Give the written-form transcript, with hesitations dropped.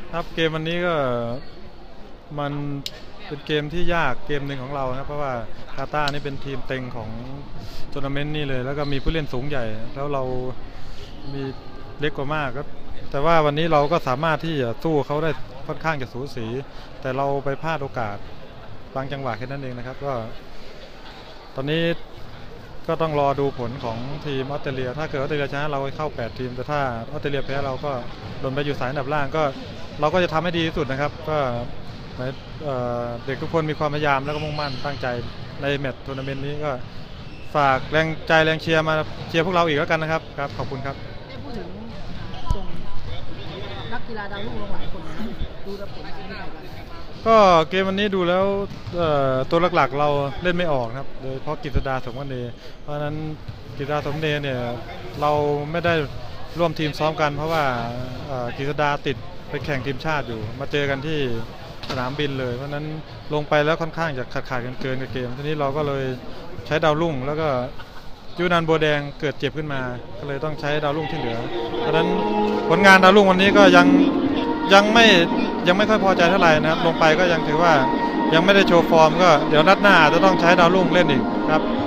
ครับเกมวันนี้ก็มันเป็นเกมที่ยากเกมหนึ่งของเราครับเพราะว่ากาตาร์นี่เป็นทีมเต็งของทัวร์นาเมนต์นี่เลยแล้วก็มีผู้เล่นสูงใหญ่แล้วเรามีเล็กกว่ามากครับแต่ว่าวันนี้เราก็สามารถที่จะสู้เขาได้ค่อนข้างจะสูสีแต่เราไปพลาดโอกาสบางจังหวะแค่นั้นเองนะครับก็ตอนนี้ก็ต้องรอดูผลของทีมออสเตรเลียถ้าเกิดออสเตรเลียชนะเราเข้า8ทีมแต่ถ้าออสเตรเลียแพ้เราก็หล่นไปอยู่สายอันดับล่างก็เราก็จะทำให้ดีที่สุดนะครับก็เด็กทุกคนมีความพยายามแล้วก็มุ่งมั่นตั้งใจในแมตช์ทัวร์นาเมนต์นี้ก็ฝากแรงใจแรงเชียร์มาเชียร์พวกเราอีกแล้วกันนะครับครับขอบคุณครับได้พูดถึงส่งนักกีฬาดาวรุ่งลงหลายคนดูแล้วผลงานที่ไหนบ้างก็เกมวันนี้ดูแล้วตัวหลักๆเราเล่นไม่ออกครับโดยเฉพาะกฤษดาสมวเนเพราะฉะนั้นกฤษดาสมเนเนี่ยเราไม่ได้ร่วมทีมซ้อมกันเพราะว่ากฤษดาติดไปแข่งทีมชาติอยู่มาเจอกันที่สนามบินเลยเพราะนั้นลงไปแล้วค่อนข้างจะขาดกันเกินกับเกมทีนี้เราก็เลยใช้ดาวรุ่งแล้วก็ยูนันบัวแดงเกิดเจ็บขึ้นมาก็เลยต้องใช้ดาวรุ่งที่เหลือเพราะนั้นผลงานดาวรุ่งวันนี้ก็ยังไม่ค่อยพอใจเท่าไหร่นะครับลงไปก็ยังถือว่ายังไม่ได้โชว์ฟอร์มก็เดี๋ยวนัดหน้าจะต้องใช้ดาวรุ่งเล่นอีกครับ